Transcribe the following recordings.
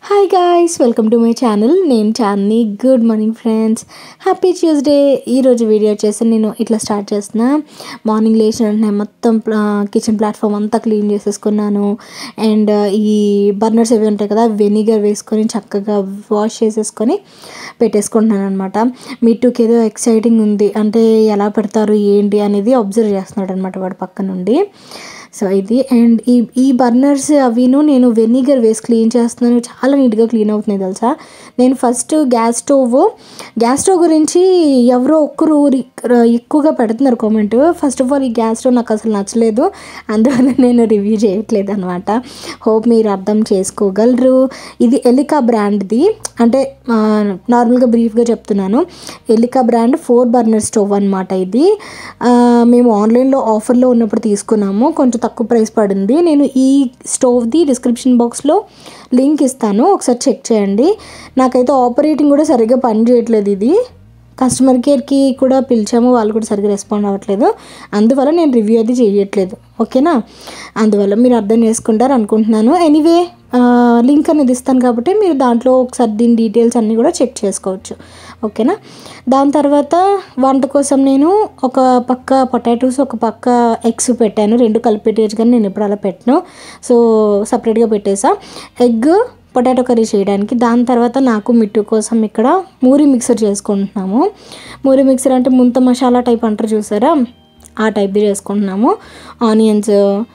Hi guys, welcome to my channel. నేను Chandini. Good morning friends, happy Tuesday. ఈరోజు video వచ్చేసి నేను ఇట్లా స్టార్ట్ చేస్తున్నా. మార్నింగ్ లేచిన వెంటనే మొత్తం కిచెన్ ప్లాట్ఫామ్ అంతా క్లీన్ చేసేసుకున్నాను. అండ్ ఈ బర్నర్స్ ఏవి ఉంటాయి కదా, వెనిగర్ వేసుకొని చక్కగా వాష్ చేసేసుకొని పెట్టేసుకుంటున్నాను అనమాట. మీటుకి ఏదో ఎక్సైటింగ్ ఉంది అంటే ఎలా పెడతారు ఏంటి అనేది అబ్జర్వ్ చేస్తున్నాడు అనమాట వాడు పక్క నుండి. సో ఇది అండ్ ఈ బర్నర్స్ అవిను నేను వెనిగర్ వేసి క్లీన్ చేస్తున్నాను. చాలా నీట్గా క్లీన్ అవుతున్నాయి తెలుసా. నేను ఫస్ట్ గ్యాస్ స్టవ్ గురించి ఎవరో ఒక్కరు ఎక్కువగా పెడుతున్నారు కామెంట్. ఫస్ట్ ఆఫ్ ఆల్ ఈ గ్యాస్ స్టవ్ నాకు అసలు నచ్చలేదు, అందువల్ల నేను రివ్యూ చేయట్లేదు అనమాట. హోప్ మీరు అర్థం చేసుకోగలరు. ఇది ఎలికా బ్రాండ్ది, అంటే నార్మల్గా బ్రీఫ్గా చెప్తున్నాను. ఎలికా బ్రాండ్ 4 బర్నర్ స్టవ్ అనమాట. ఇది మేము ఆన్లైన్లో ఆఫర్లో ఉన్నప్పుడు తీసుకున్నాము, కొంచెం తక్కువ ప్రైస్ పడింది. నేను ఈ స్టవ్ది డిస్క్రిప్షన్ బాక్స్లో లింక్ ఇస్తాను, ఒకసారి చెక్ చేయండి. నాకైతే ఆపరేటింగ్ కూడా సరిగ్గా పని చేయట్లేదు. ఇది కస్టమర్ కేర్కి కూడా పిలిచాము, వాళ్ళు కూడా సరిగ్గా రెస్పాండ్ అవ్వట్లేదు. అందువల్ల నేను రివ్యూ అది చేయట్లేదు, ఓకేనా. అందువల్ల మీరు అర్థం చేసుకుంటారు అనుకుంటున్నాను. ఎనీవే లింక్ అనేది ఇస్తాను కాబట్టి మీరు దాంట్లో ఒకసారి దీని డీటెయిల్స్ అన్నీ కూడా చెక్ చేసుకోవచ్చు, ఓకేనా. దాని తర్వాత వంట కోసం నేను ఒక పక్క పొటాటోస్, ఒక పక్క ఎగ్స్ పెట్టాను. 2 కలిపి పెట్టేయచ్చు కానీ నేను ఎప్పుడు అలా పెట్టను, సో సపరేట్గా పెట్టేసా ఎగ్ పొటాటో కర్రీ చేయడానికి. దాని తర్వాత నాకు మిట్టు కోసం ఇక్కడ మూరి మిక్సర్ చేసుకుంటున్నాము. మూరి మిక్సర్ అంటే ముంత మసాలా టైప్ అంటారు చూసారా, ఆ టైప్ది చేసుకుంటున్నాము. ఆనియన్స్,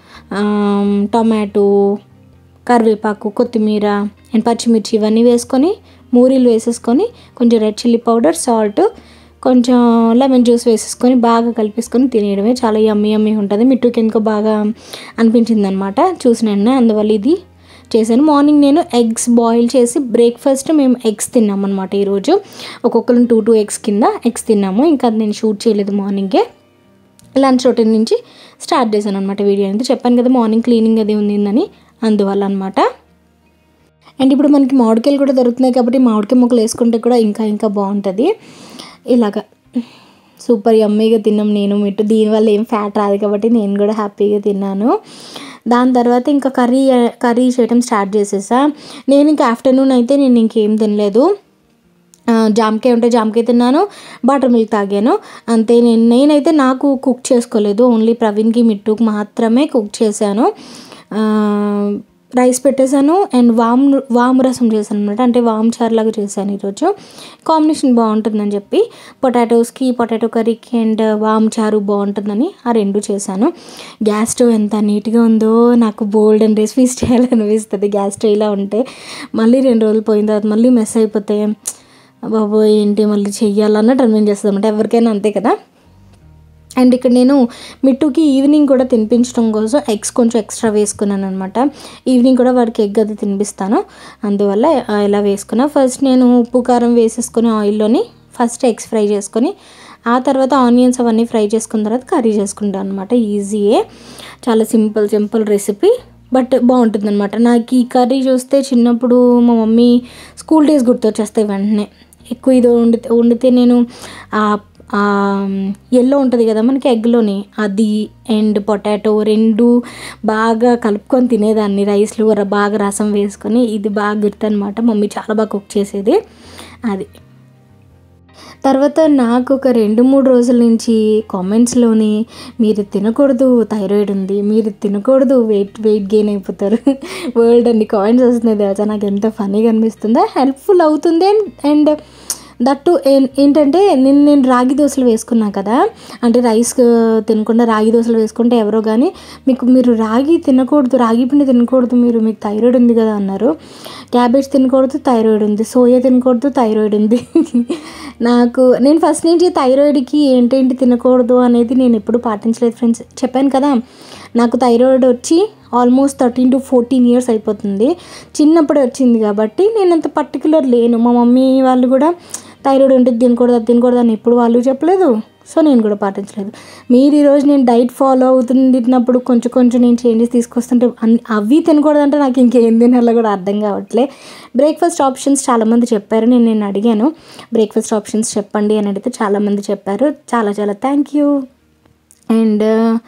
టమాటో, కరివేపాకు, కొత్తిమీర అండ్ పచ్చిమిర్చి ఇవన్నీ వేసుకొని మూరీలు వేసేసుకొని కొంచెం రెడ్ చిల్లీ పౌడర్, సాల్ట్, కొంచెం లెమన్ జ్యూస్ వేసేసుకొని బాగా కలిపేసుకొని తినేయడమే. చాలా యమ్మీ ఉంటుంది. మిట్టుకి ఎందుకో బాగా అనిపించింది అనమాట చూసిన, అందువల్ల ఇది చేశాను. మార్నింగ్ నేను ఎగ్స్ బాయిల్ చేసి బ్రేక్ఫాస్ట్ మేము ఎగ్స్ తిన్నాము అనమాట. ఈరోజు ఒక్కొక్కరు 2 ఎగ్స్ కింద ఎగ్స్ తిన్నాము. ఇంకా అది నేను షూట్ చేయలేదు, మార్నింగే లంచ్ రొటీన్ నుంచి స్టార్ట్ చేశాను అనమాట వీడియో అనేది. చెప్పాను కదా మార్నింగ్ క్లీనింగ్ అది ఉందని, అందువల్ల అనమాట. అండ్ ఇప్పుడు మనకి మామిడికాయలు కూడా దొరుకుతున్నాయి కాబట్టి మామిడికాయ ముక్కలు వేసుకుంటే కూడా ఇంకా బాగుంటుంది. ఇలాగా సూపర్ యమ్మీగా తిన్నాం నేను మిట్టు. దీనివల్ల ఏం ఫ్యాట్ రాదు కాబట్టి నేను కూడా హ్యాపీగా తిన్నాను. దాని తర్వాత ఇంకా కర్రీ చేయడం స్టార్ట్ చేసేసా. నేను ఇంకా ఆఫ్టర్నూన్ అయితే నేను ఇంకేం తినలేదు. జామకాయ ఉంటే జామకాయ తిన్నాను, బటర్ మిల్క్ తాగాను, అంతే. నేనైతే నాకు కుక్ చేసుకోలేదు, ఓన్లీ ప్రవీణ్కి మిట్టుకు మాత్రమే కుక్ చేశాను. రైస్ పెట్టేశాను అండ్ వాము రసం చేశాను అనమాట, అంటే వాము చారులాగా చేశాను ఈరోజు. కాంబినేషన్ బాగుంటుందని చెప్పి పొటాటోస్కి, పొటాటో కర్రీకి అండ్ వాము చారు బాగుంటుందని ఆ 2 చేశాను. గ్యాస్ స్టవ్ ఎంత నీట్గా ఉందో, నాకు బోల్డ్ అండ్ రెసిపీస్ చేయాలనిపిస్తుంది. గ్యాస్ స్టవ్ ఇలా ఉంటే మళ్ళీ 2 రోజులు పోయిన తర్వాత మళ్ళీ మెస్ అయిపోతాయి, బాబోయ్ ఏంటి మళ్ళీ చెయ్యాలన్నట్టు అనిపించేస్తుంది అనమాట, ఎవరికైనా అంతే కదా. అండ్ ఇక్కడ నేను మిట్టుకి ఈవినింగ్ కూడా తినిపించడం కోసం ఎగ్స్ కొంచెం ఎక్స్ట్రా వేసుకున్నాను అనమాట. ఈవినింగ్ కూడా వాడికి ఎగ్ అది తినిపిస్తాను, అందువల్ల ఇలా వేసుకున్నా. ఫస్ట్ నేను ఉప్పు కారం వేసేసుకొని ఆయిల్లోని ఫస్ట్ ఎగ్స్ ఫ్రై చేసుకొని ఆ తర్వాత ఆనియన్స్ అవన్నీ ఫ్రై చేసుకున్న తర్వాత కర్రీ చేసుకుంటాను అనమాట. ఈజీయే, చాలా సింపుల్ రెసిపీ, బట్ బాగుంటుంది అనమాట. నాకు ఈ కర్రీ చూస్తే చిన్నప్పుడు మా మమ్మీ స్కూల్ డేస్ గుర్తొచ్చేస్తాయి వెంటనే. ఎక్కువ ఇది వండితే నేను ఎల్లో ఉంటుంది కదా మనకి ఎగ్లోని, అది అండ్ పొటాటో 2 బాగా కలుపుకొని తినేదాన్ని రైస్లో బాగా రసం వేసుకొని. ఇది బాగా గుర్తు అనమాట, మమ్మీ చాలా బాగా కుక్ చేసేది అది. తర్వాత నాకు ఒక 2-3 రోజుల నుంచి కామెంట్స్లోని మీరు తినకూడదు, థైరాయిడ్ ఉంది, మీరు తినకూడదు, వెయిట్ గెయిన్ అయిపోతారు, వరల్డ్ అన్ని కామెంట్స్ వస్తున్నాయి తెలుసా. నాకు ఎంత ఫన్నీగా అనిపిస్తుందో, హెల్ప్ఫుల్ అవుతుంది. అండ్ దట్టు ఏంటంటే నేను రాగి దోశలు వేసుకున్నా కదా, అంటే రైస్ తినకుండా రాగి దోశలు వేసుకుంటే ఎవరో కానీ మీరు రాగి తినకూడదు, రాగి పిండి తినకూడదు, మీకు థైరాయిడ్ ఉంది కదా అన్నారు. క్యాబేజ్ తినకూడదు, థైరాయిడ్ ఉంది. సోయా తినకూడదు, థైరాయిడ్ ఉంది. నేను ఫస్ట్ నుంచి థైరాయిడ్కి ఏంటేంటి తినకూడదు అనేది నేను ఎప్పుడు పాటించలేదు ఫ్రెండ్స్. చెప్పాను కదా నాకు థైరాయిడ్ వచ్చి ఆల్మోస్ట్ 13 to 14 years అయిపోతుంది. చిన్నప్పుడే వచ్చింది కాబట్టి నేను అంత పర్టికులర్ లేను. మా మమ్మీ వాళ్ళు కూడా థైరాయిడ్ ఉంటుంది తినకూడదు, అది తినకూడదు అని ఎప్పుడు వాళ్ళు చెప్పలేదు, సో నేను కూడా పాటించలేదు. మీరు ఈరోజు నేను డైట్ ఫాలో అవుతున్నప్పుడు కొంచెం నేను చేంజెస్ తీసుకొస్తుంటే అవి తినకూడదంటే నాకు ఇంకేం తినాలో కూడా అర్థం కావట్లే. బ్రేక్ఫాస్ట్ ఆప్షన్స్ చాలామంది చెప్పారు, నేను అడిగాను బ్రేక్ఫాస్ట్ ఆప్షన్స్ చెప్పండి అని అడిగితే చాలామంది చెప్పారు. చాలా థ్యాంక్ యూ. అండ్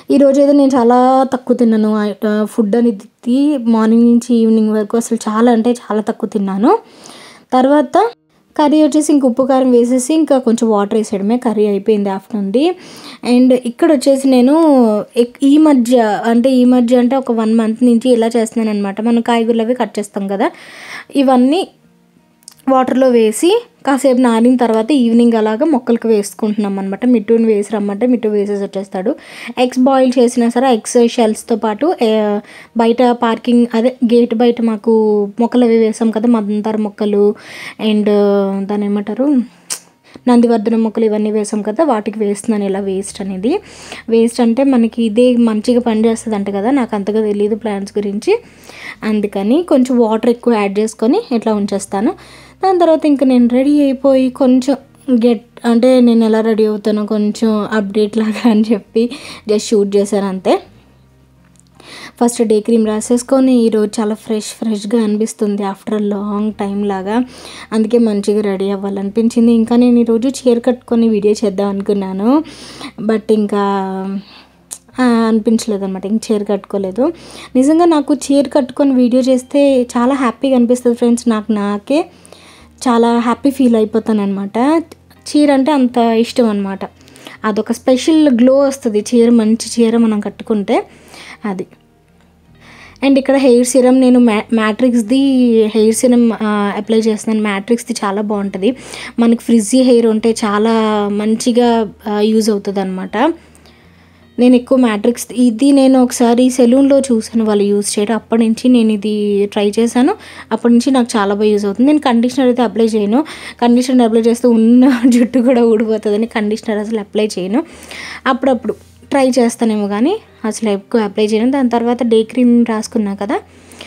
ఈరోజు అయితే నేను చాలా తక్కువ తిన్నాను ఫుడ్ అనేది మార్నింగ్ నుంచి ఈవినింగ్ వరకు అసలు చాలా అంటే చాలా తక్కువ తిన్నాను. తర్వాత కర్రీ వచ్చేసి ఇంక ఉప్పు కారం వేసేసి ఇంకా కొంచెం వాటర్ వేసేయడమే, కర్రీ అయిపోయింది ఆఫ్టర్నూన్ది. అండ్ ఇక్కడ వచ్చేసి నేను ఈ మధ్య అంటే ఒక 1 మంత్ నుంచి ఇలా చేస్తున్నాను అనమాట. మనం కాయగూరలు అవి కట్ చేస్తాం కదా, ఇవన్నీ వాటర్లో వేసి కాసేపు నానిన తర్వాత ఈవినింగ్ అలాగా మొక్కలకు వేసుకుంటున్నాం అనమాట. మిట్టుని వేసి రమ్మంటే మిట్టు వేసేసి వచ్చేస్తాడు. ఎగ్స్ బాయిల్ చేసినా సరే ఎగ్స్ షెల్స్తో పాటు బయట పార్కింగ్ గేట్ బయట మాకు మొక్కలు అవి వేసాం కదా, మందార మొక్కలు అండ్ దాని ఏమంటారు నందివర్ధన మొక్కలు ఇవన్నీ వేసాం కదా, వాటికి వేస్తున్నాను ఇలా వేస్ట్ అంటే మనకి ఇదే మంచిగా పనిచేస్తుంది అంట కదా, నాకు అంతగా తెలియదు ప్లాంట్స్ గురించి, అందుకని కొంచెం వాటర్ ఎక్కువ యాడ్ చేసుకొని ఇట్లా ఉంచేస్తాను. దాని తర్వాత ఇంకా నేను రెడీ అయిపోయి కొంచెం అంటే నేను ఎలా రెడీ అవుతానో కొంచెం అప్డేట్ లాగా అని చెప్పి జస్ట్ షూట్ చేశాను అంతే. ఫస్ట్ డే క్రీమ్ రాసేసుకొని ఈరోజు చాలా ఫ్రెష్గా అనిపిస్తుంది ఆఫ్టర్ లాంగ్ టైం లాగా, అందుకే మంచిగా రెడీ అవ్వాలనిపించింది. ఇంకా నేను ఈరోజు చీర కట్టుకొని వీడియో చేద్దాం అనుకున్నాను, బట్ ఇంకా అనిపించలేదు అనమాట, ఇంక చీర కట్టుకోలేదు. నిజంగా నాకు చీర కట్టుకొని వీడియో చేస్తే చాలా హ్యాపీగా అనిపిస్తుంది ఫ్రెండ్స్, నాకే చాలా హ్యాపీ ఫీల్ అయిపోతాను అనమాట. చీర అంటే అంత ఇష్టం అనమాట, అదొక స్పెషల్ గ్లో వస్తుంది చీర, మంచి చీర మనం కట్టుకుంటే అది. అండ్ ఇక్కడ హెయిర్ సిరమ్ నేను మ్యాట్రిక్స్ది హెయిర్ సిరమ్ అప్లై చేస్తున్నాను. మ్యాట్రిక్స్ది చాలా బాగుంటుంది, మనకి ఫ్రిజ్జీ హెయిర్ ఉంటే చాలా మంచిగా యూజ్ అవుతుంది అనమాట. నేను ఎక్కువ మ్యాట్రిక్స్ ఇది నేను ఒకసారి సెలూన్లో చూసాను వాళ్ళు యూజ్ చేయడం, అప్పటి నుంచి నేను ఇది ట్రై చేశాను, అప్పటి నుంచి నాకు చాలా బాగా యూజ్ అవుతుంది. నేను కండిషనర్ అయితే అప్లై చేయను, కండిషనర్ అప్లై చేస్తే ఉన్న జుట్టు కూడా ఊడిపోతుందని కండిషనర్ అసలు అప్లై చేయను. అప్పుడప్పుడు ట్రై చేస్తానేమో కానీ అసలు ఎక్కువ అప్లై చేయను. దాని తర్వాత డే క్రీమ్ రాసుకున్నా కదా,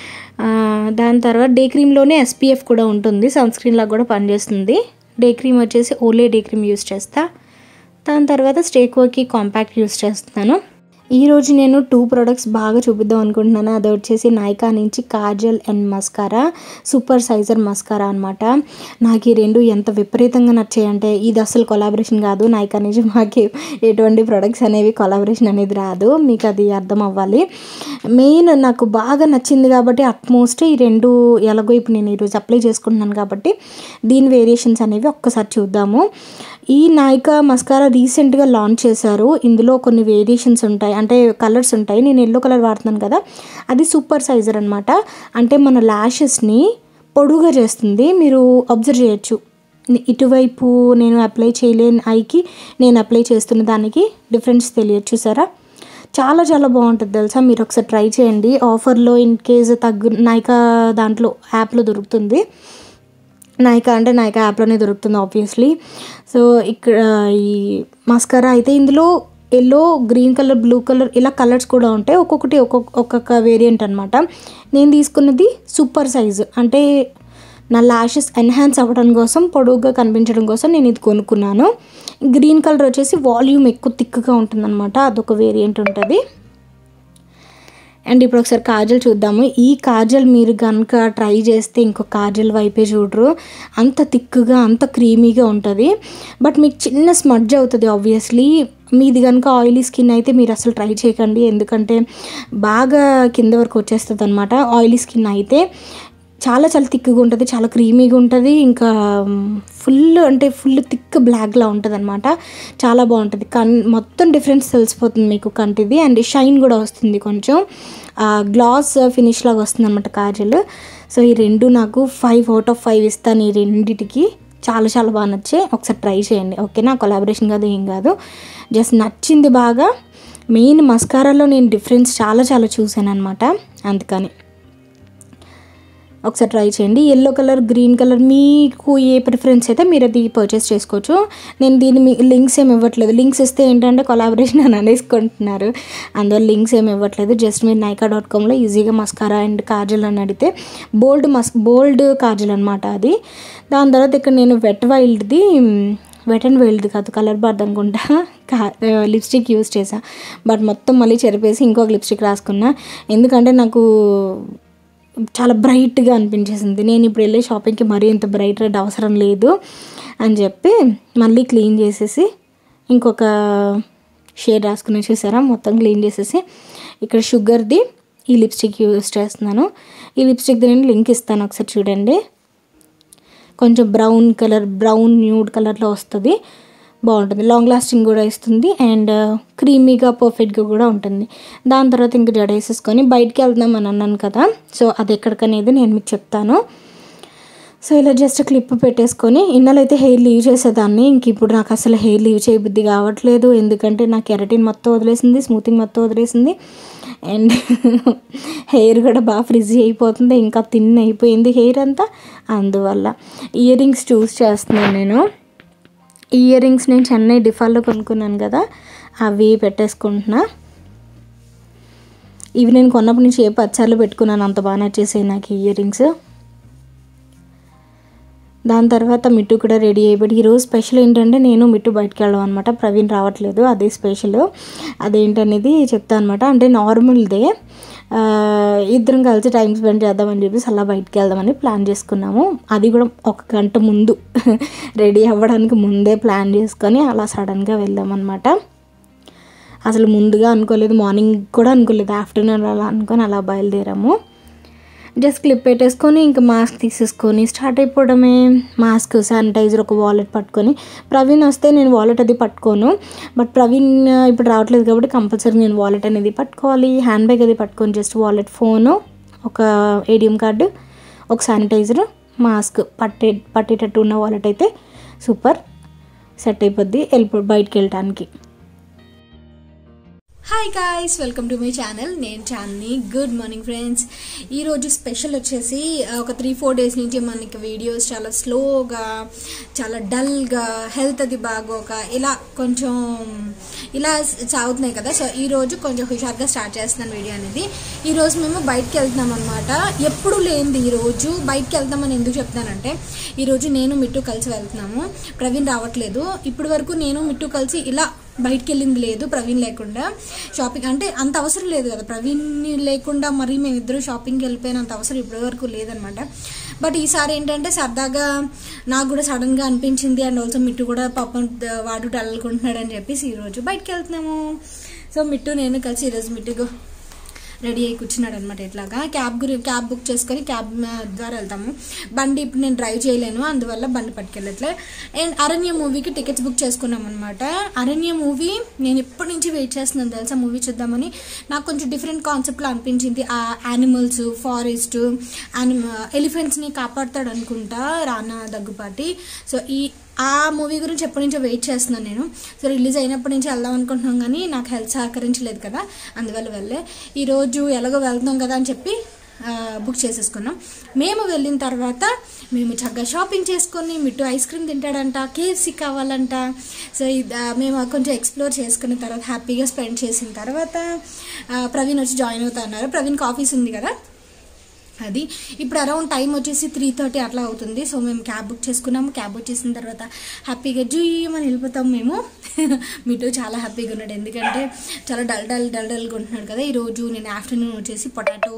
దాని తర్వాత డే క్రీమ్లోనే SPF కూడా ఉంటుంది, సన్ స్క్రీన్ లాగా కూడా పనిచేస్తుంది. డే క్రీమ్ వచ్చేసి ఓలే డే క్రీమ్ యూజ్ చేస్తా. దాని తర్వాత స్టేక్వర్కి కాంపాక్ట్ యూజ్ చేస్తున్నాను. ఈరోజు నేను 2 ప్రోడక్ట్స్ బాగా చూపిద్దాం అనుకుంటున్నాను. అది వచ్చేసి నైకా నుంచి kajal and mascara, super sizer mascara అనమాట. నాకు ఈ రెండు ఎంత విపరీతంగా నచ్చాయంటే, ఇది అసలు కొలాబరేషన్ కాదు, నైకా నుంచి మాకు ఎటువంటి ప్రొడక్ట్స్ అనేవి కొలాబరేషన్ అనేది రాదు, మీకు అది అర్థం అవ్వాలి. మెయిన్ నాకు బాగా నచ్చింది కాబట్టి అట్మోస్ట్ ఈ రెండు ఎలాగో ఇప్పుడు నేను ఈరోజు అప్లై చేసుకుంటున్నాను కాబట్టి దీని వేరియేషన్స్ అనేవి ఒక్కసారి చూద్దాము. ఈ నైకా మస్కారా రీసెంట్గా లాంచ్ చేశారు, ఇందులో కొన్ని వేరియేషన్స్ ఉంటాయి, అంటే కలర్స్ ఉంటాయి. నేను ఎల్లో కలర్ వాడుతున్నాను కదా, అది సూపర్ సైజర్ అనమాట. అంటే మన ల్యాషెస్ని పొడుగా చేస్తుంది, మీరు అబ్జర్వ్ చేయొచ్చు. ఇటువైపు నేను అప్లై చేయలేని ఐకి నేను అప్లై చేస్తున్న దానికి డిఫరెన్స్ తెలియదు, చూసారా? చాలా చాలా బాగుంటుంది తెలుసా, మీరు ఒకసారి ట్రై చేయండి. ఆఫర్లో ఇన్ కేస్ నైకా దాంట్లో యాప్లో దొరుకుతుంది, నైకా యాప్లోనే దొరుకుతుంది ఆబ్వియస్లీ. సో ఇక్కడ ఈ మస్కారా అయితే ఇందులో yellow, green colour, blue colour ఇలా కలర్స్ కూడా ఉంటాయి, ఒక్కొక్కటి ఒక్కొక్క వేరియంట్ అనమాట. నేను తీసుకున్నది సూపర్ సైజు, అంటే నా ల్యాషెస్ ఎన్హాన్స్ అవ్వడం కోసం, పొడుగ్గా కనిపించడం కోసం నేను ఇది కొనుక్కున్నాను. గ్రీన్ కలర్ వచ్చేసి వాల్యూమ్ ఎక్కువ థిక్గా ఉంటుందన్నమాట, అదొక వేరియంట్ ఉంటుంది. అండ్ ఇప్పుడు ఒకసారి కాజల్ చూద్దాము. ఈ కాజల్ మీరు కనుక ట్రై చేస్తే ఇంకో కాజల్ వైపే చూడరు, అంత థిక్గా అంత క్రీమీగా ఉంటుంది. బట్ మీకు చిన్న స్మడ్జ్ అవుతుంది ఆబ్వియస్లీ. మీది కనుక ఆయిలీ స్కిన్ అయితే మీరు అసలు ట్రై చేయకండి, ఎందుకంటే బాగా కింద వరకు వచ్చేస్తుంది అనమాట. ఆయిలీ స్కిన్ అయితే చాలా చాలా థిక్గా ఉంటుంది, చాలా క్రీమీగా ఉంటుంది, ఇంకా ఫుల్ థిక్ బ్లాక్లా ఉంటుంది అనమాట. చాలా బాగుంటుంది, మొత్తం డిఫరెన్స్ తెలిసిపోతుంది మీకు కంటిది. అండ్ షైన్ కూడా వస్తుంది, కొంచెం గ్లాస్ ఫినిష్ లాగా వస్తుంది అనమాట కాజల్. సో ఈ రెండు నాకు 5 out of 5 ఇస్తాను ఈ రెండింటికి, చాలా చాలా బాగా నచ్చాయి. ఒకసారి ట్రై చేయండి, ఓకేనా? కొలాబరేషన్ కాదు, ఏం కాదు, జస్ట్ నచ్చింది బాగా. మెయిన్ మస్కారాలో నేను డిఫరెన్స్ చాలా చాలా చూసాను అనమాట, అందుకని ఒకసారి ట్రై చేయండి. ఎల్లో కలర్, గ్రీన్ కలర్ మీకు ఏ ప్రిఫరెన్స్ అయితే మీరు అది పర్చేస్ చేసుకోవచ్చు. నేను దీన్ని మీ లింక్స్ ఏమి ఇవ్వట్లేదు, లింక్స్ ఇస్తే ఏంటంటే కొలాబరేషన్ అని అనేసుకుంటున్నారు, అందువల్ల లింక్స్ ఏమి ఇవ్వట్లేదు. జస్ట్ మీరు nykaa.comలో ఈజీగా మస్కారా అండ్ కాజల్ అని అడిగితే బోల్డ్ కాజల్ అనమాట అది. దాని తర్వాత ఇక్కడ నేను వెట్ అండ్ వైల్డ్ది కాదు, కలర్ బార్డ్ అనుకుంటా, లిప్స్టిక్ యూజ్ చేసా, బట్ మొత్తం మళ్ళీ చెరిపేసి ఇంకొక లిప్స్టిక్ రాసుకున్నా, ఎందుకంటే నాకు చాలా బ్రైట్గా అనిపించేసింది. నేను ఇప్పుడు వెళ్ళే షాపింగ్కి మరీ ఇంత బ్రైట్ రెడ్ అవసరం లేదు అని చెప్పి మళ్ళీ క్లీన్ చేసేసి ఇంకొక షేడ్ రాసుకుని చూసారా మొత్తం క్లీన్ చేసేసి. ఇక్కడ షుగర్ది ఈ లిప్స్టిక్ యూజ్ చేస్తున్నాను. ఈ లిప్స్టిక్ నేను లింక్ ఇస్తాను, ఒకసారి చూడండి. కొంచెం బ్రౌన్ న్యూడ్ కలర్లో వస్తుంది, బాగుంటుంది, లాంగ్ లాస్టింగ్ కూడా ఇస్తుంది అండ్ క్రీమీగా పర్ఫెక్ట్గా కూడా ఉంటుంది. దాని తర్వాత ఇంకా జడ వేసేసుకొని బయటికి వెళ్దాం అని అన్నాను కదా, సో అది ఎక్కడికనేది నేను మీకు చెప్తాను. సో ఇలా జస్ట్ క్లిప్ పెట్టేసుకొని, ఇన్నాళ్ళైతే హెయిర్ లీవ్ చేసేదాన్ని, ఇంక ఇప్పుడు నాకు అసలు హెయిర్ లీవ్ చేయబుద్ధి కావట్లేదు. ఎందుకంటే నా కెరటిన్ మొత్తం వదిలేసింది, స్మూతింగ్ మొత్తం వదిలేసింది అండ్ హెయిర్ కూడా బాగా ఫ్రిజీ అయిపోతుంది, ఇంకా థిన్ అయిపోయింది హెయిర్ అంతా. అందువల్ల ఇయర్ రింగ్స్ చూస్ చేస్తున్నాను నేను. ఇయర్ రింగ్స్ నేను చెన్నై డిఫాల్లో కొనుక్కున్నాను కదా, అవి పెట్టేసుకుంటున్నా. ఇవి నేను కొన్నప్పటి నుంచి 10 సార్లు పెట్టుకున్నాను, అంత బాగా నచ్చేసాయి నాకు ఇయర్ రింగ్స్. దాని తర్వాత మిట్టు కూడా రెడీ అయిపోయి, ఈరోజు స్పెషల్ ఏంటంటే నేను మిట్టు బయటకు వెళ్ళాం అనమాట. ప్రవీణ్ రావట్లేదు, అదే స్పెషల్. అదేంటనేది చెప్తాను అనమాట. అంటే నార్మల్దే, ఇద్దరం కలిసి టైం స్పెండ్ చేద్దామని చెప్పేసి అలా బయటికి వెళ్దామని ప్లాన్ చేసుకున్నాము. అది కూడా 1 గంట ముందు రెడీ అవ్వడానికి ముందే ప్లాన్ చేసుకొని అలా సడన్గా వెళ్ళామన్నమాట. అసలు ముందుగా అనుకోలేదు, మార్నింగ్ కూడా అనుకోలేదు, ఆఫ్టర్నూన్ అలా అనుకొని అలా బయలుదేరాము. జస్ట్ క్లిప్ పెట్టేసుకొని ఇంకా మాస్క్ తీసేసుకొని స్టార్ట్ అయిపోవడమే. మాస్క్, శానిటైజర్, ఒక వాలెట్ పట్టుకొని. ప్రవీణ్ వస్తే నేను వాలెట్ అది పట్టుకోను, బట్ ప్రవీణ్ ఇప్పుడు రావట్లేదు కాబట్టి కంపల్సరీ నేను వాలెట్ అనేది పట్టుకోవాలి. హ్యాండ్ బ్యాగ్ అది పట్టుకొని జస్ట్ వాలెట్, ఫోను, ఒక ఏటీఎం కార్డు, ఒక శానిటైజర్, మాస్క్ పట్టేటట్టు ఉన్న వాలెట్ అయితే సూపర్ సెట్ అయిపోద్ది బయటికి వెళ్ళటానికి. Hi guys, welcome to my channel. నేను చాన్ని. Good morning friends. ఈరోజు స్పెషల్ వచ్చేసి ఒక 3-4 డేస్ నుంచి మనకి వీడియోస్ చాలా స్లోగా, చాలా డల్గా, హెల్త్ అది బాగోక ఇలా కొంచెం ఇలా సాగుతున్నాయి కదా. సో ఈరోజు కొంచెం హుషారుగా స్టార్ట్ చేస్తున్నాను వీడియో అనేది. ఈరోజు మేము బయటకు వెళ్తున్నాం అనమాట. ఎప్పుడు లేనిది ఈరోజు బయటకు వెళ్తామని ఎందుకు చెప్తానంటే, ఈరోజు నేను మిట్టు కలిసి వెళ్తున్నాము. ప్రవీణ్ రావట్లేదు. ఇప్పటి వరకు నేను మిట్టు కలిసి ఇలా బయటికి వెళ్ళింది లేదు, ప్రవీణ్ లేకుండా. షాపింగ్ అంటే అంత అవసరం లేదు కదా, ప్రవీణ్ లేకుండా మరి మేమిద్దరు షాపింగ్కి వెళ్ళిపోయినంత అవసరం ఇప్పటి వరకు లేదనమాట. బట్ ఈసారి ఏంటంటే సరదాగా నాకు కూడా సడన్గా అనిపించింది, అండ్ ఆల్సో మిట్టు కూడా పాపం వాడు టల్లుకుంటున్నాడు అని చెప్పేసి ఈరోజు బయటకు వెళ్తున్నాము. సో మిట్టు నేను కలిసి ఈరోజు మిట్టుకు రెడీ అయ్యి కూర్చున్నాడు అనమాట. ఇట్లాగా క్యాబ్ బుక్ చేసుకొని క్యాబ్ ద్వారా వెళ్తాము. బండి ఇప్పుడు నేను డ్రైవ్ చేయలేను, అందువల్ల బండి పట్టుకెళ్ళట్లే. అండ్ అరణ్య మూవీకి టికెట్స్ బుక్ చేసుకున్నాం అనమాట. అరణ్య మూవీ నేను ఎప్పటి నుంచి వెయిట్ చేస్తున్నాను తెలుసా, మూవీ చూద్దామని. నాకు కొంచెం డిఫరెంట్ కాన్సెప్ట్లో అనిపించింది. ఆ యానిమల్స్, ఫారెస్ట్, ఎలిఫెంట్స్ని కాపాడుతాడు అనుకుంటా రానా దగ్గుపాటి. సో ఆ మూవీ గురించి ఎప్పటి నుంచో వెయిట్ చేస్తున్నాను నేను. సో రిలీజ్ అయినప్పటి నుంచి వెళ్దాం అనుకుంటున్నాం, కానీ నాకు హెల్త్ సహకరించలేదు కదా, అందువల్ల ఈరోజు ఎలాగో వెళ్తాం కదా అని చెప్పి బుక్ చేసేసుకున్నాం. మేము వెళ్ళిన తర్వాత మేము చక్కగా షాపింగ్ చేసుకొని, మిట్టు ఐస్ క్రీమ్ తింటాడంట, కేఎఫ్సీ కావాలంట. సో మేము కొంచెం ఎక్స్ప్లోర్ చేసుకున్న తర్వాత హ్యాపీగా స్పెండ్ చేసిన తర్వాత ప్రవీణ్ వచ్చి జాయిన్ అవుతా అన్నారు. ప్రవీణ్కి ఆఫీస్ ఉంది కదా, అది ఇప్పుడు అరౌండ్ టైం వచ్చేసి 3:30 అట్లా అవుతుంది. సో మేము క్యాబ్ బుక్ చేసుకున్నాము. క్యాబ్ వచ్చేసిన తర్వాత హ్యాపీగా జూయమని వెళ్ళిపోతాం మేము. మిట్టు చాలా హ్యాపీగా ఉన్నాడు, ఎందుకంటే చాలా డల్గా ఉంటున్నాడు కదా. ఈరోజు నేను ఆఫ్టర్నూన్ వచ్చేసి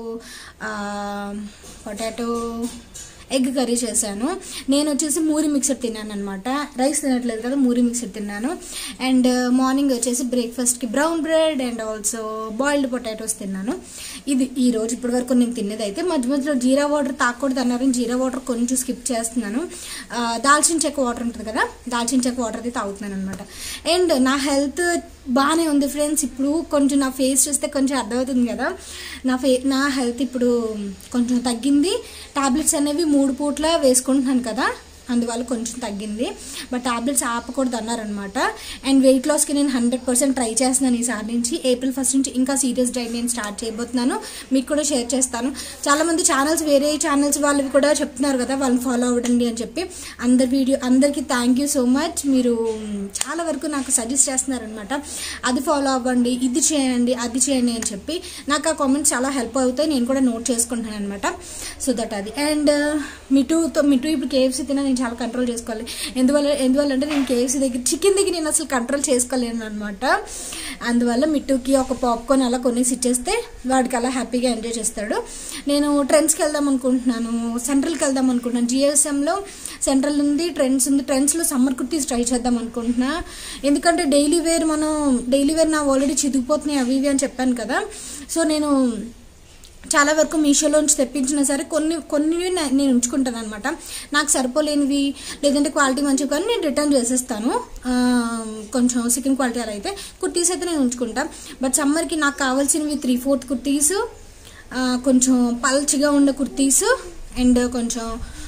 పొటాటో ఎగ్ కర్రీ చేశాను. నేను వచ్చేసి మూరి మిక్సర్ తిన్నాను అనమాట. రైస్ తినట్లేదు కదా, మూరి మిక్సర్ తిన్నాను. అండ్ మార్నింగ్ వచ్చేసి బ్రేక్ఫాస్ట్కి brown bread and also boiled potatoes తిన్నాను. ఇది ఈరోజు ఇప్పటి వరకు నేను తినేది. అయితే మధ్యలో జీరా వాటర్ తాగకూడదు అన్నారు, జీరా వాటర్ కొంచెం స్కిప్ చేస్తున్నాను. దాల్చిన చెక్క వాటర్ ఉంటుంది కదా, దాల్చిన చెక్క వాటర్ అయితే తాగుతున్నాను అనమాట. అండ్ నా హెల్త్ బాగానే ఉంది ఫ్రెండ్స్. ఇప్పుడు కొంచెం నా ఫేస్ చూస్తే కొంచెం అర్థమవుతుంది కదా, నా హెల్త్ ఇప్పుడు కొంచెం తగ్గింది. టాబ్లెట్స్ అనేవి 3 పూట్ల వేసుకుంటున్నాను కదా, అందువల్ల కొంచెం తగ్గింది. బట్ టాబ్లెట్స్ ఆపకూడదు అన్నారనమాట. అండ్ వెయిట్ లాస్కి నేను 100% ట్రై చేస్తున్నాను ఈసారి నుంచి. April 1st నుంచి ఇంకా సీరియస్ డైట్ నేను స్టార్ట్ చేయబోతున్నాను, మీకు కూడా షేర్ చేస్తాను. చాలామంది వేరే ఛానల్స్ వాళ్ళవి కూడా చెప్తున్నారు కదా, వాళ్ళని ఫాలో అవ్వండి అని చెప్పి. అందరికీ థ్యాంక్ యూ సో మచ్. మీరు చాలా వరకు నాకు సజెస్ట్ చేస్తున్నారనమాట, అది ఫాలో అవ్వండి, ఇది చేయండి, అది చేయండి అని చెప్పి. నాకు ఆ కామెంట్స్ చాలా హెల్ప్ అవుతాయి, నేను కూడా నోట్ చేసుకుంటాను అనమాట. సో దట్ అది. అండ్ మిట్టు ఇప్పుడు కేఎఫ్సీ తిన్నా నేను చాలా కంట్రోల్ చేసుకోవాలి. ఎందువల్ల అంటే నేను కేఎఫ్సీ దగ్గర చికెన్ దగ్గర నేను అసలు కంట్రోల్ చేసుకోలేను అనమాట. అందువల్ల మిట్టుకి ఒక పాప్కార్న్ అలా కొనేసి ఇచ్చేస్తే వాడికి అలా హ్యాపీగా ఎంజాయ్ చేస్తాడు. నేను ట్రెండ్స్కి వెళ్దాం అనుకుంటున్నాను, సెంట్రల్కి వెళ్దాం అనుకుంటున్నాను. జిఎస్ఎంలో సెంట్రల్ ఉంది, ట్రెండ్స్ ఉంది. ట్రెండ్స్లో సమ్మర్ కుర్తీస్ ట్రై చేద్దాం అనుకుంటున్నా. ఎందుకంటే డైలీ వేర్ నా ఆల్రెడీ చితికిపోతున్నాయి అవి ఇవి అని చెప్పాను కదా. సో నేను చాలా వరకు మీషోలోంచి తెప్పించినా సరే కొన్ని నేను ఉంచుకుంటాను అనమాట. నాకు సరిపోలేనివి లేదంటే క్వాలిటీ మంచివి కానీ నేను రిటర్న్ చేసేస్తాను. కొంచెం సెకండ్ క్వాలిటీ అలా అయితే కుర్తీస్ అయితే నేను ఉంచుకుంటాను. బట్ సమ్మర్కి నాకు కావాల్సినవి 3/4 కుర్తీస్, కొంచెం పల్చిగా ఉండే కుర్తీస్ అండ్ కొంచెం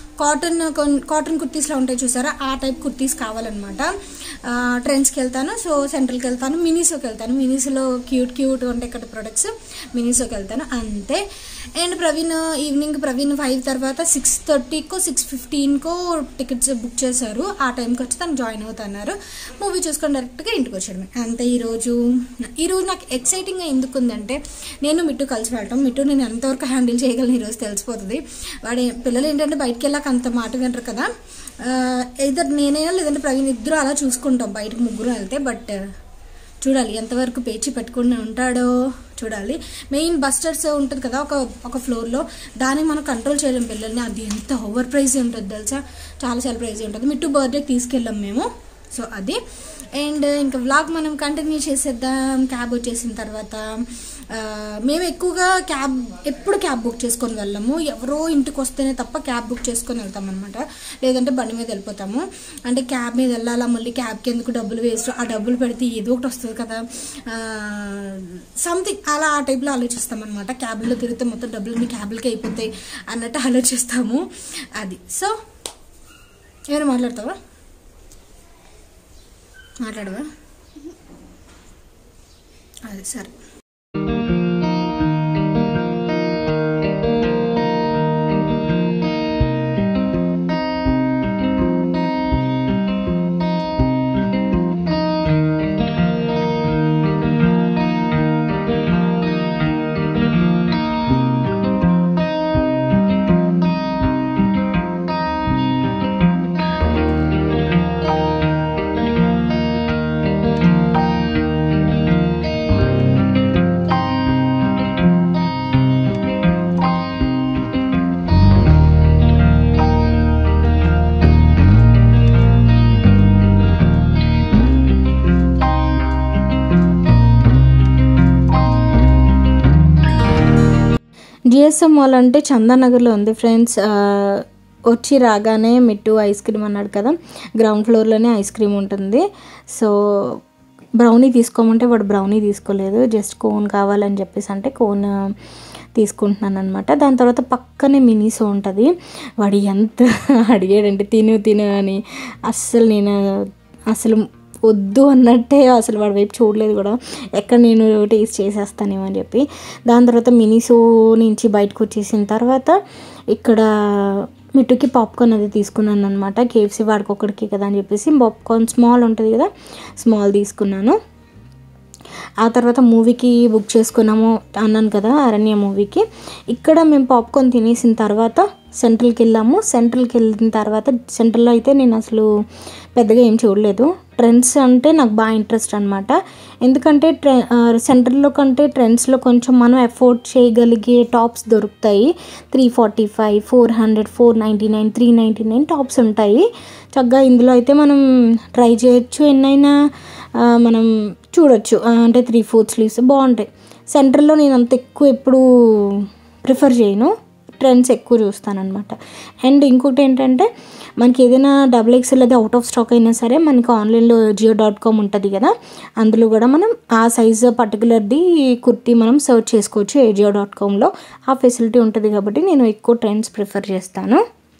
కాటన్ కుర్తీస్లో ఉంటాయి చూసారా, ఆ టైప్ కుర్తీస్ కావాలన్నమాట. ట్రెండ్స్కి వెళ్తాను, సో సెంట్రల్కి వెళ్తాను, మినీసోకి వెళ్తాను. మినీసోలో క్యూట్ ఉంటాయి ఇక్కడ ప్రొడక్ట్స్, మినీసోకి వెళ్తాను అంతే. అండ్ ఈవినింగ్ 5 తర్వాత 6:30కో 6:15కో టికెట్స్ బుక్ చేశారు. ఆ టైంకి వచ్చి తను జాయిన్ అవుతున్నారు. మూవీ చూసుకొని డైరెక్ట్గా ఇంటికి వచ్చాడు అంతే. ఈరోజు నాకు ఎక్సైటింగ్గా ఎందుకు ఉందంటే నేను మిట్టు కలిసి వెళ్ళటం. మిట్టు నేను ఎంతవరకు హ్యాండిల్ చేయగలను ఈరోజు తెలిసిపోతుంది. పిల్లలు ఏంటంటే బయటకు వెళ్ళాక అంత మాట వింటారు కదా. ఇద్దరు నేనైనా లేదంటే ప్రవీణ్ ఇద్దరు అలా చూసుకుంటాం బయటకు ముగ్గురు వెళ్తే. బట్ చూడాలి ఎంతవరకు పేచి పెట్టుకుని ఉంటాడో చూడాలి. మెయిన్ బస్టర్స్ ఉంటుంది కదా ఒక ఫ్లోర్లో, దాన్ని మనం కంట్రోల్ చేయలేం పిల్లల్ని. అది ఎంత ఓవర్ ప్రైజ్ ఉంటుంది తెలుసా, చాలా ప్రైజ్ ఉంటుంది. మిట్టు బర్త్డేకి తీసుకెళ్ళాం మేము. సో అది. అండ్ ఇంకా వ్లాగ్ మనం కంటిన్యూ చేసేద్దాం. క్యాబ్ వచ్చేసిన తర్వాత మేము ఎక్కువగా ఎప్పుడు క్యాబ్ బుక్ చేసుకొని వెళ్ళము. ఎవరో ఇంటికి వస్తేనే తప్ప క్యాబ్ బుక్ చేసుకొని వెళ్తాం అనమాట. లేదంటే బండి మీద వెళ్ళిపోతాము. అంటే క్యాబ్ మీద వెళ్ళాలా, మళ్ళీ క్యాబ్కి ఎందుకు డబ్బులు వేస్ట్, ఆ డబ్బులు పెడితే ఏదో ఒకటి వస్తుంది కదా, సంథింగ్ అలా ఆ టైప్లో ఆలోచిస్తాం అనమాట. క్యాబ్లో తిరిగితే మొత్తం డబ్బులు క్యాబ్లకి అయిపోతాయి అన్నట్టు ఆలోచిస్తాము. అది. సో ఏమైనా మాట్లాడవా? అది సరే. జిఎస్ఎం మాల్ అంటే చందానగర్లో ఉంది ఫ్రెండ్స్. వచ్చి రాగానే మిట్టు ఐస్ క్రీమ్ అన్నాడు కదా, గ్రౌండ్ ఫ్లోర్లోనే ఐస్ క్రీమ్ ఉంటుంది. సో బ్రౌనీ తీసుకోమంటే వాడు బ్రౌనీ తీసుకోలేదు, జస్ట్ కోన్ కావాలని చెప్పేసి అంటే కోన్ తీసుకుంటున్నాను అనమాట. దాని తర్వాత పక్కనే మినీసో ఉంటుంది. వాడు ఎంత అడిగాడంటే తిను అని. నేను అసలు వద్దు అన్నట్టే, అసలు వాడి వైపు చూడలేదు కూడా, ఎక్కడ నేను టేస్ట్ చేసేస్తానేమో అని చెప్పి. దాని తర్వాత మినీసో నుంచి బయటకు వచ్చేసిన తర్వాత ఇక్కడ మిట్టుకి పాప్కార్న్ అది తీసుకున్నాను అనమాట. కేఎఫ్సీ వాడికి ఒక్కడికి కదా అని చెప్పేసి పాప్కార్న్ స్మాల్ ఉంటుంది కదా, స్మాల్ తీసుకున్నాను. ఆ తర్వాత మూవీకి బుక్ చేసుకున్నాము అన్నాను కదా, అరణ్య మూవీకి. ఇక్కడ మేము పాప్కార్న్ తినేసిన తర్వాత సెంట్రల్కి వెళ్ళాము. సెంట్రల్కి వెళ్ళిన తర్వాత సెంట్రల్లో అయితే నేను అసలు పెద్దగా ఏం చూడలేదు. ట్రెండ్స్ అంటే నాకు బాగా ఇంట్రెస్ట్ అనమాట. ఎందుకంటే సెంట్రల్లో కంటే ట్రెండ్స్లో కొంచెం మనం ఎఫోర్డ్ చేయగలిగే టాప్స్ దొరుకుతాయి. 345, 400, 499, 399 టాప్స్ ఉంటాయి చక్కగా. ఇందులో అయితే మనం ట్రై చేయొచ్చు, ఎన్నైనా మనం చూడొచ్చు. అంటే 3/4 స్లీవ్స్ బాగుంటాయి. సెంట్రల్లో నేను అంత ఎక్కువ ఎప్పుడు ప్రిఫర్ చేయను, ట్రెండ్స్ ఎక్కువ చూస్తానమాట. అండ్ ఇంకోటి ఏంటంటే మనకి ఏదైనా XXL అది అవుట్ ఆఫ్ స్టాక్ అయినా సరే మనకి ఆన్లైన్లో జియో.com ఉంటుంది కదా, అందులో కూడా మనం ఆ సైజు పర్టికులర్ది కుర్తీ మనం సర్చ్ చేసుకోవచ్చు. జియో.comలో ఆ ఫెసిలిటీ ఉంటుంది కాబట్టి నేను ఎక్కువ ట్రెండ్స్ ప్రిఫర్ చేస్తాను.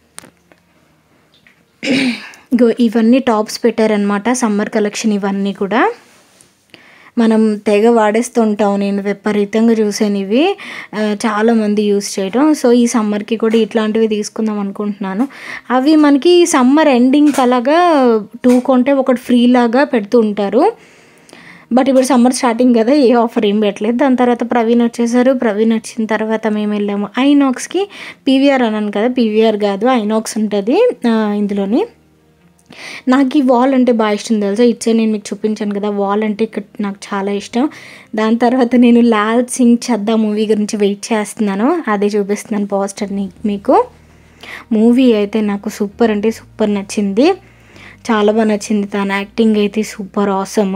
ఇవన్నీ టాప్స్ పెట్టారనమాట, సమ్మర్ కలెక్షన్. ఇవన్నీ కూడా మనం తెగ వాడేస్తుంటాం. నేను విపరీతంగా చూసాను ఇవి చాలామంది యూస్ చేయడం. సో ఈ సమ్మర్కి కూడా ఇట్లాంటివి తీసుకుందాం అనుకుంటున్నాను. అవి మనకి సమ్మర్ ఎండింగ్కి అలాగా 2 కొంటే ఒకటి ఫ్రీ లాగా పెడుతూ ఉంటారు. బట్ ఇప్పుడు సమ్మర్ స్టార్టింగ్ కదా, ఏ ఆఫర్ ఏం పెట్టలేదు. దాని తర్వాత ప్రవీణ్ వచ్చేసారు. ప్రవీణ్ వచ్చిన తర్వాత మేము వెళ్ళాము ఐనాక్స్కి. పీవీఆర్ అన్నాను కదా, పీవీఆర్ కాదు, ఐనాక్స్ ఉంటుంది ఇందులోని. నాకు ఈ వాల్ అంటే బాగా ఇష్టం తెలుసా. ఇచ్చే నేను మీకు చూపించాను కదా, వాల్ అంటే ఇక్కడ నాకు చాలా ఇష్టం. దాని తర్వాత నేను లాల్ సింగ్ చద్దా మూవీ గురించి వెయిట్ చేస్తున్నాను, అదే చూపిస్తున్నాను పోస్టర్ మీకు. మూవీ అయితే నాకు సూపర్ అంటే సూపర్ నచ్చింది, చాలా బాగా నచ్చింది. తన యాక్టింగ్ అయితే సూపర్ ఆసమ్.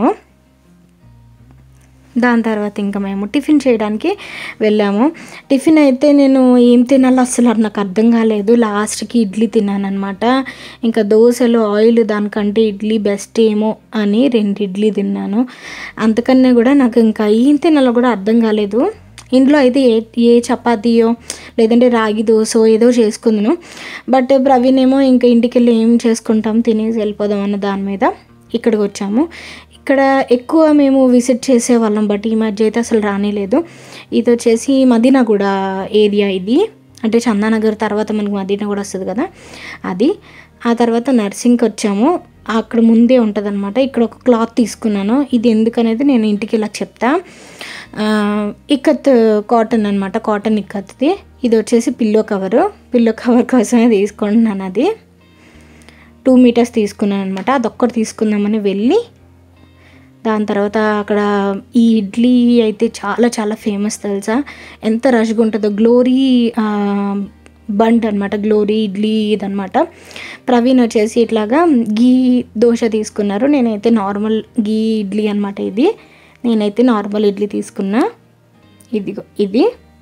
దాని తర్వాత ఇంకా మేము టిఫిన్ చేయడానికి వెళ్ళాము. టిఫిన్ అయితే నేను ఏం తినాలో అసలు నాకు అర్థం కాలేదు. లాస్ట్కి ఇడ్లీ తిన్నాను అనమాట. ఇంకా దోశలు ఆయిల్ దానికంటే ఇడ్లీ బెస్ట్ ఏమో అని 2 ఇడ్లీ తిన్నాను. అంతకన్నా కూడా నాకు ఇంకా ఏం తినాలో కూడా అర్థం కాలేదు. ఇంట్లో అయితే ఏ చపాతీయో లేదంటే రాగి దోశ ఏదో చేసుకుందును. బట్ ప్రవీణ్ ఏమో ఇంకా ఇంటికి వెళ్ళి ఏం చేసుకుంటాం, తినేసి వెళ్ళిపోదాం అన్న దాని మీద ఇక్కడికి వచ్చాము. ఇక్కడ ఎక్కువ మేము విజిట్ చేసేవాళ్ళం, బట్ ఈ మధ్య అయితే అసలు రానేలేదు. ఇది వచ్చేసి మదీనాగూడ ఏరియా ఇది, అంటే చందానగర్ తర్వాత మనకు మదీనాగూడ వస్తుంది కదా అది. ఆ తర్వాత నర్సింగ్కి వచ్చాము, అక్కడ ముందే ఉంటుంది అనమాట. ఇక్కడ ఒక క్లాత్ తీసుకున్నాను, ఇది ఎందుకనేది నేను ఇంటికి ఇలా చెప్తా. ఇక్కత్ కాటన్ అనమాట, కాటన్ ఇక్కత్ది. ఇది వచ్చేసి పిల్లో కవర్ కోసమే తీసుకుంటున్నాను. అది 2 మీటర్స్ తీసుకున్నాను అనమాట. అదొక్కటి తీసుకుందామని వెళ్ళి, దాని తర్వాత అక్కడ ఈ ఇడ్లీ అయితే చాలా చాలా ఫేమస్ తెలుసా, ఎంత రష్గా ఉంటుందో. గ్లోరీ బండ్ అనమాట, గ్లోరీ ఇడ్లీ ఇదనమాట. ప్రవీణ్ వచ్చేసి ఇట్లాగా గీ దోశ తీసుకున్నారు, నేనైతే నార్మల్ గీ ఇడ్లీ అనమాట. నేనైతే నార్మల్ ఇడ్లీ తీసుకున్నా. ఇదిగో ఇది.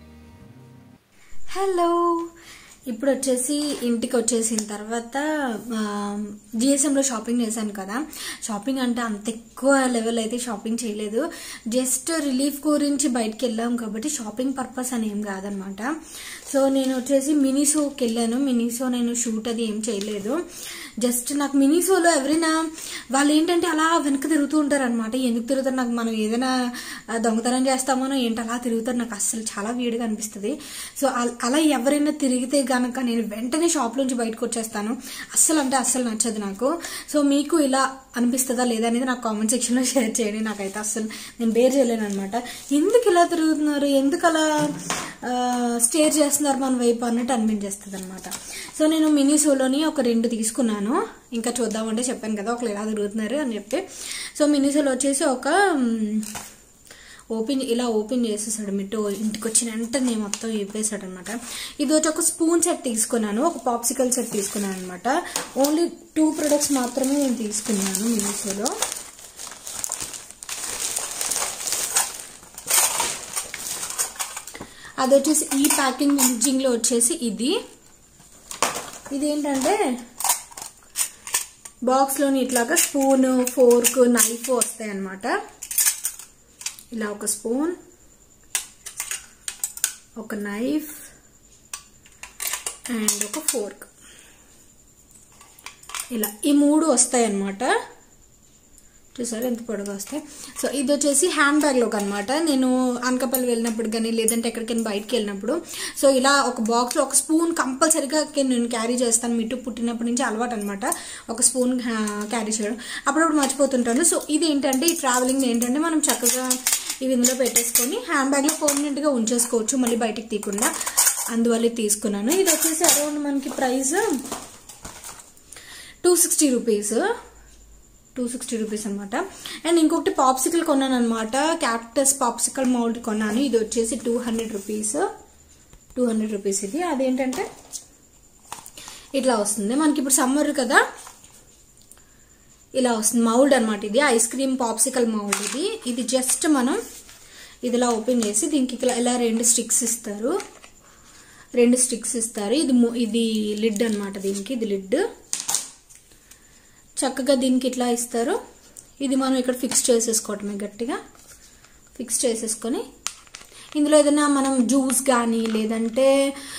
హలో, ఇప్పుడు వచ్చేసి ఇంటికి వచ్చేసిన తర్వాత జిఎస్ఎంలో షాపింగ్ చేశాను కదా. షాపింగ్ అంటే అంత ఎక్కువ లెవెల్ అయితే షాపింగ్ చేయలేదు, జస్ట్ రిలీఫ్ గురించి బయటకు వెళ్ళాం కాబట్టి షాపింగ్ పర్పస్ అని ఏం కాదనమాట. సో నేను వచ్చేసి మినీసోకి వెళ్ళాను. మినీసో నేను షూట్ అది ఏం చేయలేదు, జస్ట్ నాకు మినీసోలో ఎవరైనా వాళ్ళు ఏంటంటే అలా వెనక్కి తిరుగుతూ ఉంటారు అనమాట. ఎందుకు తిరుగుతారు, నాకు మనం ఏదైనా దొంగతనం చేస్తామోనో ఏంటి అలా తిరుగుతారు, నాకు అస్సలు చాలా వీడిగా అనిపిస్తుంది. సో అలా ఎవరైనా తిరిగితే గనక నేను వెంటనే షాప్ నుంచి బయటకు వచ్చేస్తాను, అస్సలు అంటే అస్సలు నచ్చదు నాకు. సో మీకు ఇలా అనిపిస్తుందా లేదా అనేది నాకు కామెంట్ సెక్షన్లో షేర్ చేయండి. నాకైతే అస్సలు నేను బేర్ చేయలేను అనమాట. ఎందుకు ఇలా తిరుగుతున్నారు, ఎందుకు అలా స్టేర్ చేస్తున్నారు మన వైపు అన్నట్టు అనిపించేస్తుంది అనమాట. సో నేను మినీసోలోని ఒక 2 తీసుకున్నాను, ఇంకా చూద్దామంటే చెప్పాను కదా ఒకళ్ళు ఎలా తిరుగుతున్నారు అని చెప్పి. సో మినీసోలో వచ్చేసి ఒక ఓపెన్ చేసేసాడు మిట్టు, ఇంటికి వచ్చిన వెంటనే మొత్తం వేపేసాడు అనమాట. ఇది వచ్చి ఒక స్పూన్ సెట్ తీసుకున్నాను, ఒక పాప్సికల్ సెట్ తీసుకున్నాను అనమాట. ఓన్లీ 2 ప్రొడక్ట్స్ మాత్రమే నేను తీసుకున్నాను మినీసోలో. అది వచ్చేసి ఈ ప్యాకింగ్ లో వచ్చేసి ఇదేంటంటే బాక్స్ లోని ఇట్లాగా స్పూన్, ఫోర్క్, నైఫ్ వస్తాయి అన్నమాట. ఇలా ఒక స్పూన్, ఒక నైఫ్ అండ్ ఒక ఫోర్క్, ఇలా ఈ 3 వస్తాయి అన్నమాట. చూసారు ఎంత పొడగా వస్తాయి. సో ఇది వచ్చేసి హ్యాండ్ బ్యాగ్ లోకి అనమాట. నేను అనకాపల్లి వెళ్ళినప్పుడు కానీ లేదంటే ఎక్కడికైనా బయటకు వెళ్ళినప్పుడు సో ఇలా ఒక బాక్స్ లో ఒక స్పూన్ కంపల్సరీగా నేను క్యారీ చేస్తాను. మిట్టు పుట్టినప్పటి నుంచి అలవాటు అనమాట ఒక స్పూన్ క్యారీ చేయడం, అప్పుడప్పుడు మర్చిపోతుంటాను. సో ఇది ఏంటంటే ఈ ట్రావెలింగ్ ఏంటంటే మనం చక్కగా ఇవి ఇందులో పెట్టేసుకొని హ్యాండ్ బ్యాగ్ లో పర్మనెంట్ గా ఉంచేసుకోవచ్చు, మళ్ళీ బయటికి తీయకుండా. అందువల్ల తీసుకున్నాను. ఇది వచ్చేసి అరౌండ్ మనకి ప్రైస్ 260 రూపీస్, 260 రూపీస్ అనమాట. అండ్ ఇంకొకటి పాప్సికల్ కొన్నాను అనమాట, క్యాక్టస్ పాప్సికల్ మౌల్డ్ కొన్నాను. ఇది వచ్చేసి 200 రూపీస్, 200 రూపీస్ ఇది. అదేంటంటే ఇట్లా వస్తుంది మనకి, ఇప్పుడు సమ్మర్ కదా ఇలా వస్తుంది మౌల్డ్ అనమాట. ఇది ఐస్ క్రీమ్ పాప్సికల్ మౌల్డ్. ఇది జస్ట్ మనం ఇదిలా ఓపెన్ చేసి దీనికి ఇలా 2 స్టిక్స్ ఇస్తారు, 2 స్టిక్స్ ఇస్తారు. ఇది లిడ్ అనమాట, దీనికి ఇది లిడ్. చక్కగా దీనికి ఇట్లా ఇస్తారు. ఇది మనం ఇక్కడ ఫిక్స్ చేసేసుకోవటమే, గట్టిగా ఫిక్స్ చేసేసుకొని ఇందులో ఏదైనా మనం జ్యూస్ కానీ లేదంటే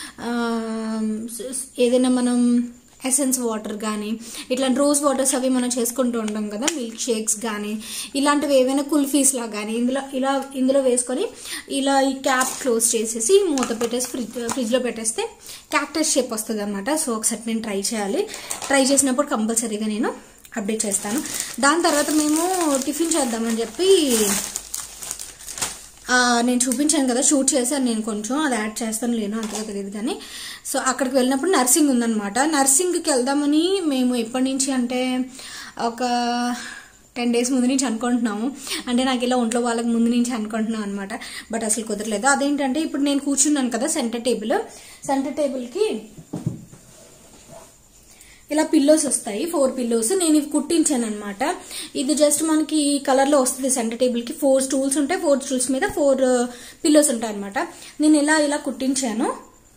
ఏదైనా మనం ఎసెన్స్ వాటర్ కానీ ఇట్లా రోజ్ వాటర్స్ అవి మనం చేసుకుంటూ ఉంటాం కదా, మిల్క్ షేక్స్ కానీ ఇలాంటివి ఏవైనా కుల్ఫీస్ లా కానీ ఇందులో వేసుకొని ఇలా ఈ క్యాప్ క్లోజ్ చేసేసి మూత పెట్టేసి ఫ్రిడ్జ్లో పెట్టేస్తే క్యాక్టస్ షేప్ వస్తుంది అనమాట. సో ఒకసారి నేను ట్రై చేయాలి, ట్రై చేసినప్పుడు కంపల్సరీగా నేను అప్డేట్ చేస్తాను. దాని తర్వాత మేము టిఫిన్ చేద్దామని చెప్పి నేను చూపించాను కదా, షూట్ చేశాను నేను, కొంచెం అది యాడ్ చేస్తాను లేను అంతగా తెలియదు కానీ. సో అక్కడికి వెళ్ళినప్పుడు నర్సింగ్ ఉందన్నమాట. నర్సింగ్కి వెళ్దామని మేము ఎప్పటి నుంచి అంటే ఒక 10 days ముందు నుంచి అనుకుంటున్నాము. అంటే నాకు ఇలా ఒంట్లో వాళ్ళకి ముందు నుంచి అనుకుంటున్నాం అనమాట. బట్ అసలు కుదరలేదు. అదేంటంటే ఇప్పుడు నేను కూర్చున్నాను కదా సెంటర్ టేబుల్కి ఇలా పిల్లోస్ వస్తాయి, 4 పిల్లోస్. నేను ఇవి కుట్టించాను అనమాట. ఇది జస్ట్ మనకి ఈ కలర్ లో వస్తుంది. సెంటర్ టేబుల్ కి 4 స్టూల్స్ ఉంటాయి, 4 స్టూల్స్ మీద 4 పిల్లోస్ ఉంటాయి అనమాట. నేను ఇలా కుట్టించాను.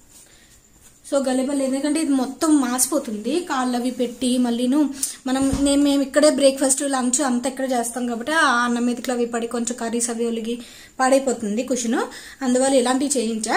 సో గలిబల్, ఎందుకంటే ఇది మొత్తం మాసిపోతుంది కాళ్ళు అవి పెట్టి. మళ్ళీను మేము ఇక్కడే బ్రేక్ఫాస్ట్ లంచ్ అంతా ఇక్కడ చేస్తాం కాబట్టి ఆ అన్నం మీదకి అవి పడి కొంచెం కర్రీస్ అవి ఒలిగి పాడైపోతుంది కుషను. అందువల్ల ఇలాంటివి చేయించా.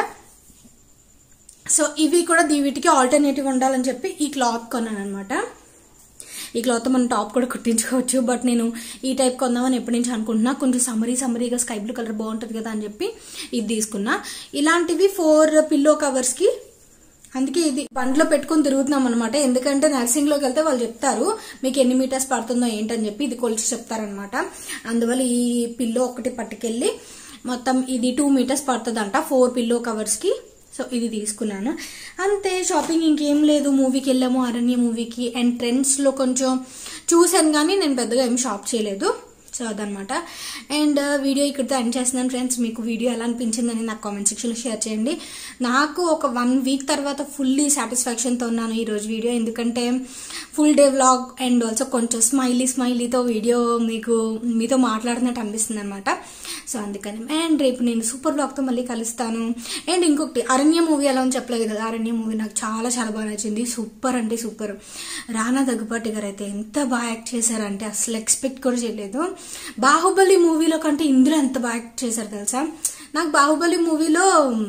సో ఇవి కూడా వీటికి ఆల్టర్నేటివ్ ఉండాలని చెప్పి ఈ క్లాత్ కొన్నాను అనమాట. ఈ క్లాత్ మనం టాప్ కూడా కుట్టించుకోవచ్చు. బట్ నేను ఈ టైప్ కొందామని ఎప్పటి నుంచి అనుకుంటున్నా. కొంచెం సమ్మరీగా స్కై బ్లూ కలర్ బాగుంటుంది కదా అని చెప్పి ఇది తీసుకున్నా. ఇలాంటివి 4 పిల్లో కవర్స్ కి. అందుకే ఇది బండ్లో పెట్టుకుని తిరుగుతున్నాం అనమాట. ఎందుకంటే నర్సింగ్ లోకి వెళ్తే వాళ్ళు చెప్తారు మీకు ఎన్ని మీటర్స్ పడుతుందో ఏంటని చెప్పి, ఇది కొలిచి చెప్తారనమాట. అందువల్ల ఈ పిల్లో ఒకటి పట్టుకెళ్ళి మొత్తం ఇది 2 meters పడుతుందంట 4 పిల్లో కవర్స్ కి. సో ఇది తీసుకున్నాను అంతే. షాపింగ్ ఇంకేం లేదు. మూవీకి వెళ్ళాము, అరణ్య మూవీకి. అండ్ ట్రెండ్స్ లో కొంచెం చూసాను కానీ నేను పెద్దగా ఏం షాప్ చేయలేదు. సో అదనమాట. అండ్ వీడియో ఇక్కడితో ఎండ్ చేస్తున్నాను ఫ్రెండ్స్. మీకు వీడియో ఎలా అనిపించిందని నాకు కామెంట్ సెక్షన్లో షేర్ చేయండి. నాకు ఒక 1 week తర్వాత ఫుల్లీ సాటిస్ఫాక్షన్తో ఉన్నాను ఈరోజు వీడియో. ఎందుకంటే full day vlog and also కొంచెం స్మైలీతో వీడియో మీతో మాట్లాడినట్టు అనిపిస్తుంది అనమాట. సో అందుకని. అండ్ రేపు నేను సూపర్ వ్లాగ్తో మళ్ళీ కలుస్తాను. అండ్ ఇంకొకటి, అరణ్య మూవీ ఎలా అని చెప్పలేదు కదా. అరణ్య మూవీ నాకు చాలా బాగా నచ్చింది. సూపర్ అంటే సూపర్. రానా దగ్గుబాటి గారు అయితే ఎంత బాగా యాక్ట్ చేశారంటే అసలు ఎక్స్పెక్ట్ కూడా చేయలేదు. బాహుబలి మూవీలో కంటే ఇందులో ఎంత బాగా యాక్ట్ చేశారు తెలుసా. నాకు బాహుబలి మూవీలో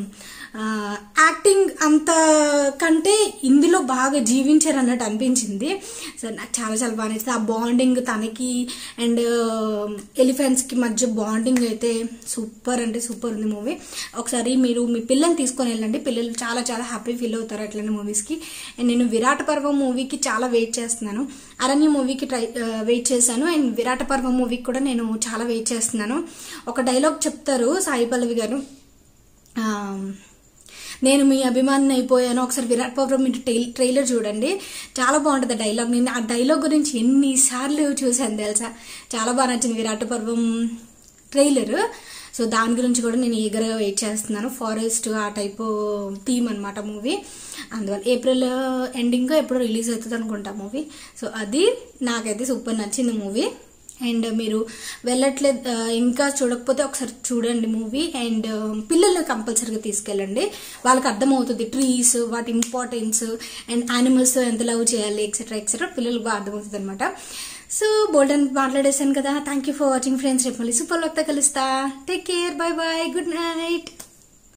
యాక్టింగ్ అంత కంటే ఇందులో బాగా జీవించారు అన్నట్టు అనిపించింది. సో నాకు చాలా బాగా నచ్చింది. ఆ బాండింగ్ తనకి అండ్ ఎలిఫెంట్స్ కి మధ్య బాండింగ్ అయితే సూపర్ అంటే సూపర్ ఉంది మూవీ. ఒకసారి మీరు మీ పిల్లల్ని తీసుకొని వెళ్ళండి. పిల్లలు చాలా హ్యాపీ ఫీల్ అవుతారు అట్లనే మూవీస్కి. అండ్ నేను విరాట పర్వం మూవీకి చాలా వెయిట్ చేస్తున్నాను. అరణ్య మూవీకి వెయిట్ చేశాను. అండ్ విరాట పర్వం మూవీకి కూడా నేను చాలా వెయిట్ చేస్తున్నాను. ఒక డైలాగ్ చెప్తారు సాయి పల్లవి గారు, నేను మీ అభిమాని అయిపోయాను. ఒకసారి విరాట్ పర్వం మీరు ట్రైలర్ చూడండి, చాలా బాగుంటుంది డైలాగ్. నేను ఆ డైలాగ్ గురించి ఎన్నిసార్లు చూసాను తెలుసా. చాలా బాగా నచ్చింది విరాట్ పర్వం ట్రైలర్. సో దాని గురించి కూడా నేను ఈగర్గా వెయిట్ చేస్తున్నాను. ఫారెస్ట్ ఆ టైప్ థీమ్ అనమాట మూవీ. అందువల్ల ఏప్రిల్ ఎండింగ్ ఎప్పుడో రిలీజ్ అవుతుంది అనుకుంటా మూవీ. సో అది నాకైతే సూపర్ నచ్చింది మూవీ. అండ్ మీరు వెళ్ళట్లేదు ఇంకా చూడకపోతే ఒకసారి చూడండి మూవీ. అండ్ పిల్లల్ని కంపల్సరీగా తీసుకెళ్ళండి. వాళ్ళకి అర్థమవుతుంది ట్రీస్, వాటి ఇంపార్టెన్స్ అండ్ యానిమల్స్ ఎంత లవ్ చేయాలి ఎక్సెట్రా పిల్లలకు బాగా అర్థమవుతుంది అనమాట. సో బోల్డ్ అని మాట్లాడేశాను కదా. Thank you for watching friends. రేపు మళ్ళీ సూపర్ వ్లాగ్తో కలుస్తా. Take care, bye good night.